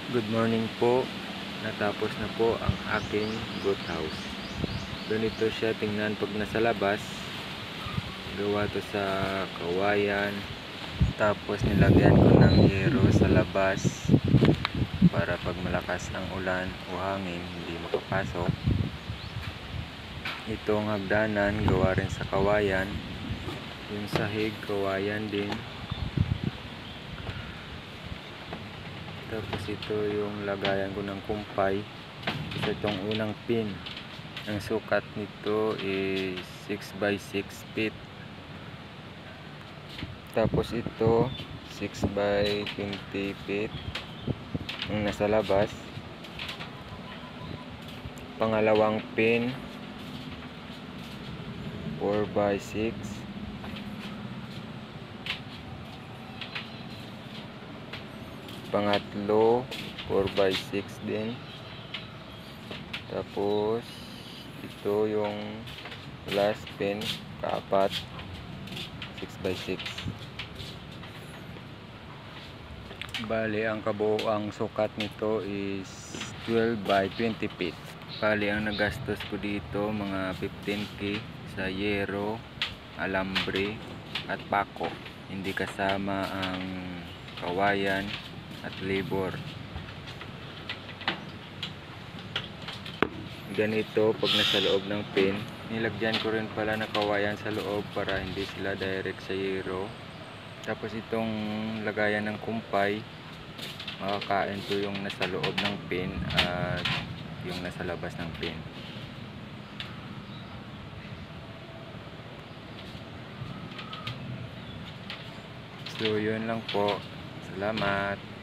Good morning po. Natapos na po ang aking goat house. Ganito siya tingnan pag nasa labas. Gawa to sa kawayan. Tapos nilagyan ko ng yero sa labas para pag malakas ang ulan o hangin hindi makapasok. Itong hagdanan gawa rin sa kawayan. Yung sahig kawayan din. Tapos ito yung lagayan ko ng kumpay. Itong unang pin. Ang sukat nito is 6 by 6 feet. Tapos ito 6 by 20 feet ang nasa labas. Pangalawang pin 4 by 6. Pangatlo 4 by 6 din. Tapos ito yung last pin, kaapat 6 by 6. Bali ang kabuoang sukat nito is 12 by 20 feet. Bali ang nagastos ko dito mga 15k sa yero, alambre at pako, hindi kasama ang kawayan at labor. Ganito pag nasa loob ng pin. Nilagyan ko rin pala na kawayan sa loob para hindi sila direct sa yero. Tapos itong lagayan ng kumpay, makakain to yung nasa loob ng pin at yung nasa labas ng pin. So yun lang po. Salamat.